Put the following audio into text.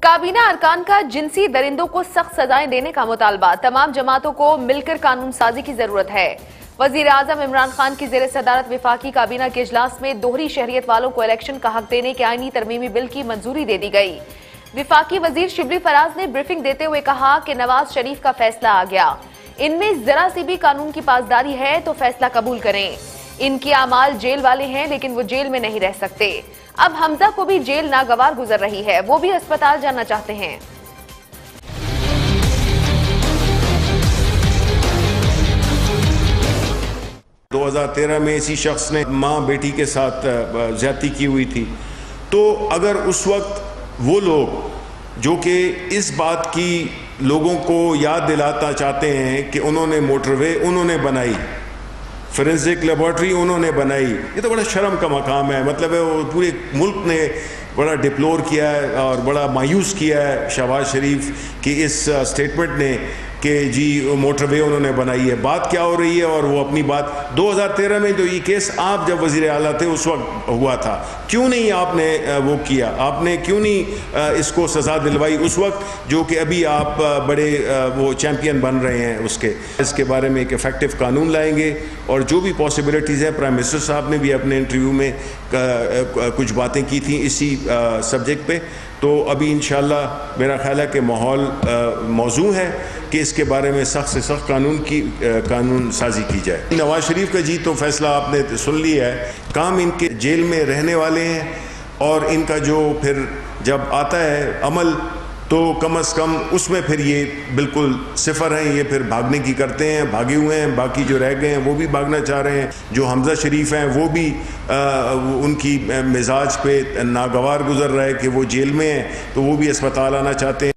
काबीना अरकान का जिनसी दरिंदों को सख्त सजाएं देने का मुतालबा। तमाम जमातों को मिलकर कानून साजी की जरूरत है। वजीर आजम इमरान खान की जेर सदारत विफाकी काबीना के इजलास में दोहरी शहरियत वालों को इलेक्शन का हक देने के आईनी तरमीमी बिल की मंजूरी दे दी गई। विफाकी वजीर शिबली फराज ने ब्रीफिंग देते हुए कहा कि नवाज शरीफ का फैसला आ गया, इनमें जरा सी भी कानून की पासदारी है तो फैसला कबूल करें। इनकी आमाल जेल वाले हैं लेकिन वो जेल में नहीं रह सकते। अब हमजा को भी जेल नागवार गुजर रही है, वो भी अस्पताल जाना चाहते हैं। दो 2013 में इसी शख्स ने माँ बेटी के साथ ज्यादती की हुई थी। तो अगर उस वक्त वो लोग जो कि इस बात की लोगों को याद दिलाना चाहते हैं कि उन्होंने मोटरवे उन्होंने बनाई, फोरेंसिक लेबॉर्ट्री उन्होंने बनाई, ये तो बड़ा शर्म का मकाम है। मतलब है वो पूरे मुल्क ने बड़ा डिप्लोर किया है और बड़ा मायूस किया है शहबाज शरीफ की इस स्टेटमेंट ने कि जी मोटरवे उन्होंने बनाई है। बात क्या हो रही है और वो अपनी बात 2013 में जो ये केस आप जब वज़ीर आला थे उस वक्त हुआ था, क्यों नहीं आपने वो किया, आपने क्यों नहीं इसको सज़ा दिलवाई उस वक्त, जो कि अभी आप बड़े वो चैम्पियन बन रहे हैं उसके। इसके बारे में एक इफ़ेक्टिव कानून लाएंगे और जो भी पॉसिबिलिटीज़ है, प्राइम मिनिस्टर साहब ने भी अपने इंटरव्यू में कुछ बातें की थी इसी सब्जेक्ट पे। तो अभी इंशाअल्लाह मेरा ख्याल है कि माहौल मौजू है कि इसके बारे में सख्त से सख्त कानून साजी की जाए। नवाज शरीफ का जी तो फैसला आपने सुन लिया है, काम इनके जेल में रहने वाले हैं और इनका जो फिर जब आता है अमल तो कम अज़ कम उसमें फिर ये बिल्कुल सिफर हैं, ये फिर भागने की करते हैं, भागे हुए हैं। बाकी जो रह गए हैं वो भी भागना चाह रहे हैं। जो हमजा शरीफ हैं वो भी उनकी मिजाज पे नागवार गुजर रहा है कि वो जेल में हैं, तो वो भी अस्पताल आना चाहते हैं।